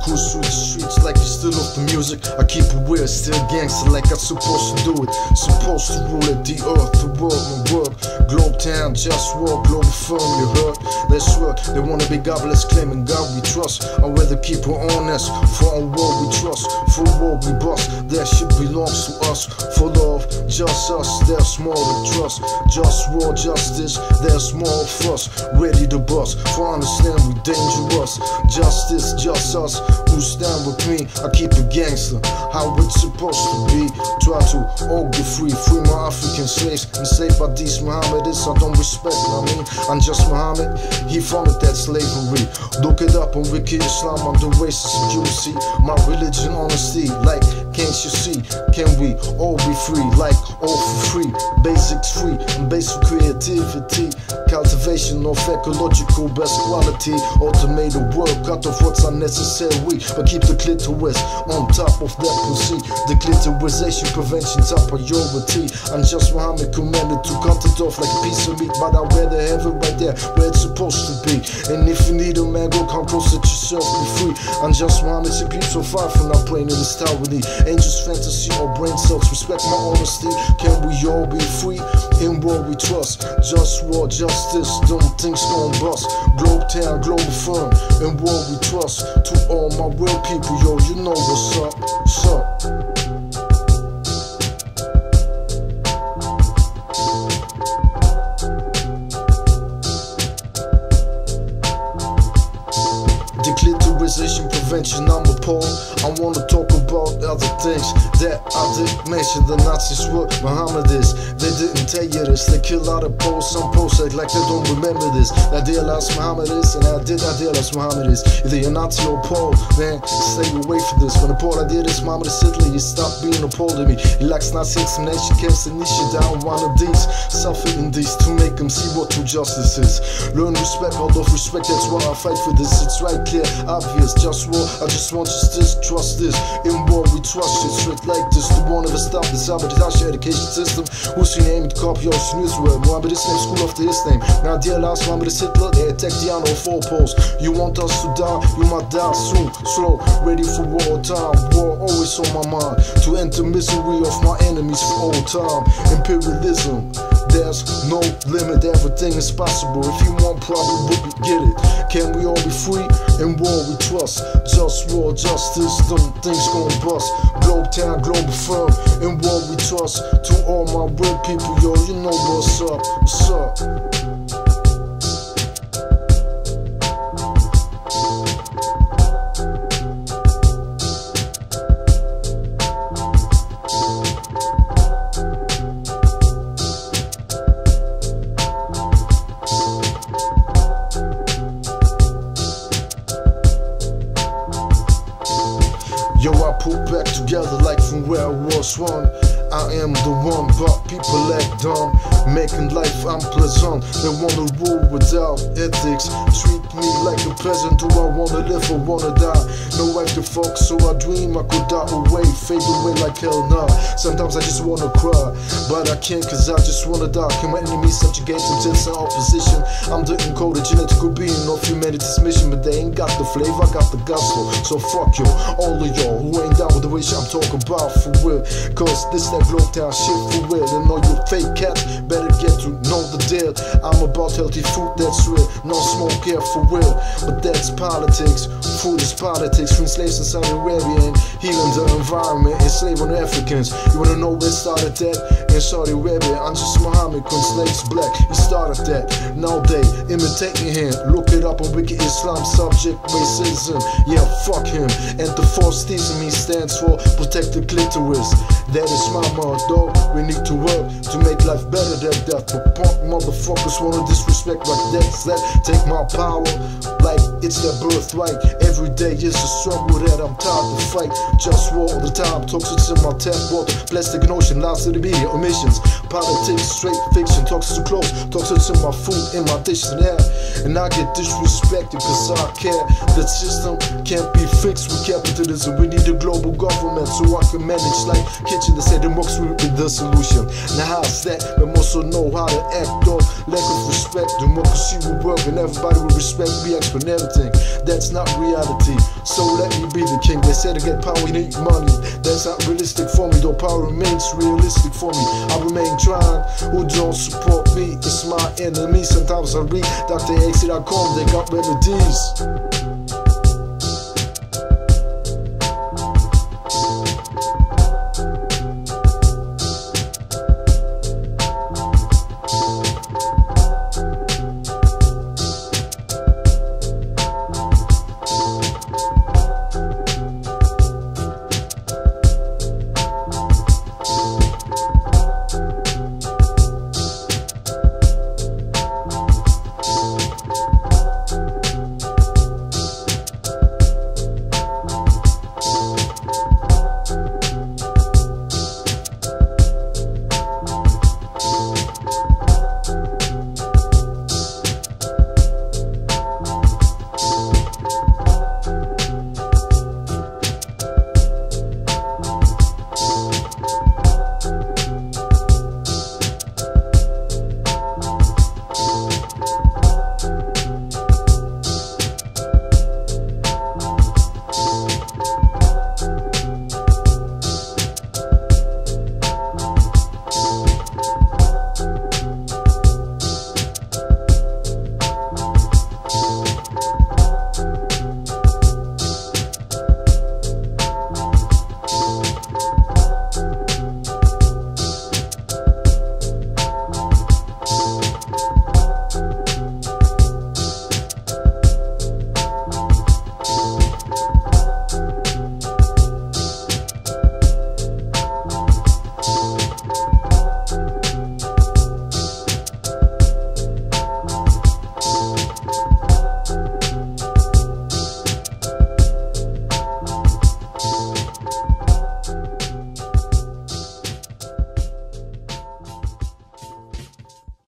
cruise through the streets like you still off the music. I keep it weird, still gangster like I'm supposed to do it. Supposed to rule at the earth, the world, my work. Globe town, just walk, global firm, you heard? Let's work, they wanna be godless, claiming God we trust. I'd rather keep it honest, for a war we trust. For war we bust, that shit belongs to us. For love, just us, there's more to trust. Just war, justice, there's more for us. Ready to bust, for understand we dangerous. Justice, just us, who stand with me. I keep it gangster, how it's supposed to be. Try to all get free, free my African slaves. Enslaved by these Mohammedists, I don't respect, I mean, I'm just Muhammad, he founded that slavery. Look it up on Wiki Islam, I'm the racist you see. My religion, honesty, like, can't you see? Can we all be free, like, all for free? Basics free, and basic creativity. Cultivation of ecological best quality. Automated work, cut off what's unnecessary, but keep the clitoris on top of that pussy. The clitorisation prevention top priority. I'm just Muhammad commanded to cut it off like a piece of meat, but I'd rather have it right there where it's supposed to be. And if you need a man, go come close, let yourself be free. I'm just Muhammad, to keep so far from not playing in this tyranny. Angels, fantasy, or brain cells, respect my honesty. Can we all be free? In war we trust. Just war, justice, don't things gon' bust. Globe town, global firm, in war we trust. To all my real people, yo, you know what's up, what's up. Declitterization prevention, I'm appalled. I wanna talk about other things that I didn't mention. The Nazis were Mohammedists, they didn't tell you this. They kill out of Poles, some Poles act like they don't remember this. I idealize Mohammedists, and I did idealize Mohammedists. Either you're Nazi or Pole, man, stay away from this. When the Pole I did this, Mohammed Hitler, you stop being a Pole to me. He likes Nazi extermination camps and niche down one of these. Suffer in these to make them see what true justice is. Learn respect, out of respect, that's why I fight for this. It's right clear, obvious, just war, I just want justice, trust this. In war we trust shit straight like this. The one ever stop the sabotage education system. Who's your name? Copy Ocean Israel. Muhammad is named school after his name. Now dear last Muhammad is Hitler, they attack the honor of four poles. You want us to die, you might die soon. Slow, ready for war time. War always on my mind. To end the misery of my enemies for all time. Imperialism, there's no limit, everything is possible. If you want problem, we get it. Can we all be free? In war we trust. Just war, justice, them things gon' bust. Globe town, global firm, in war we trust. To all my real people, yo, you know what's up, what's up. Yo, I put back together like from where I was one. I am the one, but people act dumb, making life unpleasant. They wanna rule without ethics, treat me like a peasant. Do I wanna live or wanna die? No right to fuck, so I dream I could die away, fade away like hell nah. Sometimes I just wanna cry, but I can't cause I just wanna die. Can my enemies subjugate them to the opposition? I'm the encoded genetical being of humanity's mission, but they ain't got the flavor, I got the gospel. So fuck you, all of y'all who ain't down with the wish I'm talking about for real. Cause this that globe town shit for real. And all you fake cats better get to know the deal. I'm about healthy food that's real, no smoke here for real. But that's politics, food is politics. Freeing slaves in Saudi Arabia and healing the environment, enslaving Africans. You wanna know where it started that? In Saudi Arabia, I'm just Muhammad, slaves black, he started that. Now they imitating him, look it up on Wiki Islam, subject racism. Yeah, fuck him. And the false theism he stands for, protect the clitoris. That is my motto, we need to work to make life better than death. But punk motherfuckers wanna disrespect like that. Take my power like it's their birthright. Every day is a struggle that I'm tired to fight. Just war all the time, toxins in my tap water, plastic and ocean, lies to the media, omissions, politics, straight fiction, toxins to clothes, toxins in my food, in my dishes, yeah. And I get disrespected cause I care. That system can't be fixed with capitalism. We need a global government so I can manage like kitchen mention, they say democracy will be the solution. Now how's that? But also know how to act on lack of respect. Democracy will work and everybody will respect me, expert everything. That's not reality, so let me be the king. They said to get power you need money. That's not realistic for me, though power remains realistic for me. I remain trying. Who don't support me, it's my enemy. Sometimes I read Dr. X.com, they got remedies.